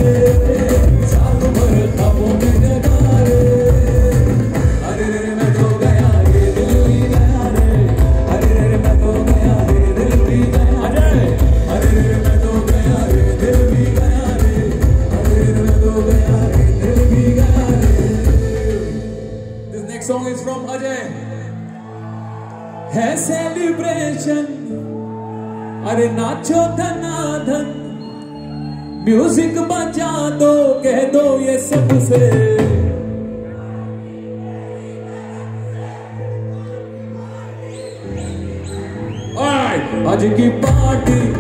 साथ भर ख्वाबों में जगा रे। अरे रे मैं तो गया रे, दिल भी गया रे। अरे रे मैं तो गया रे, दिल भी गया रे। अरे रे मैं तो गया रे, दिल भी गया रे। अरे रे मैं तो गया रे, दिल भी गया रे। This next song is from Ajay. है सेलिब्रेशन, अरे नाचो धनाधन, म्यूजिक बजा दो, कह दो ये सबसे। आज की पार्टी